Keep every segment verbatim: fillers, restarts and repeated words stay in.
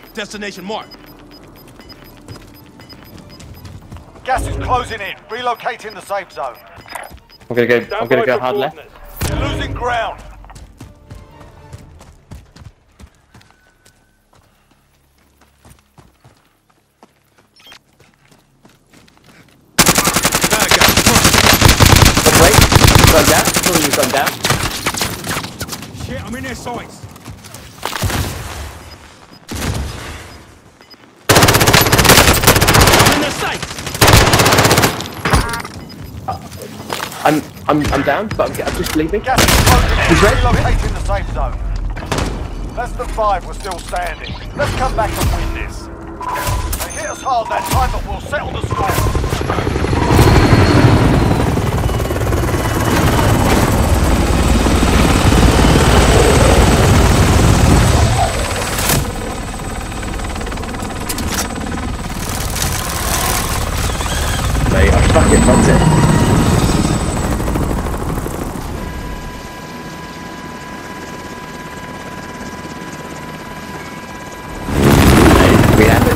Destination marked. Gas is closing in. Relocating the safe zone. I'm gonna go. I'm gonna go hard left. You're losing ground. Bad guy, front. Wait, gone down. Something has gone down. Shit, I'm in their sights. I'm in their sights. I'm I'm I'm down, but I'm, I'm just leaving. Gas is closing in. He's red. Relocating the safe zone. Less than five were still standing. Let's come back and win this. They hit us hard that time, but we'll settle the score. Mate, I'm fucking hunting. Mate, we have it.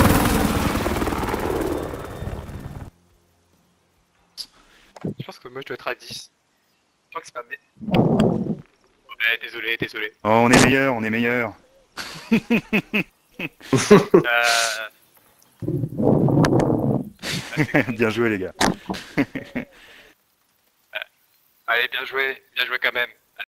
Je pense que moi je dois être à dix. Je crois que c'est pas bien. Ouais, désolé, désolé. Oh, on est meilleur, on est meilleur. Euh... Bien joué les gars. Allez, bien joué, bien joué quand même.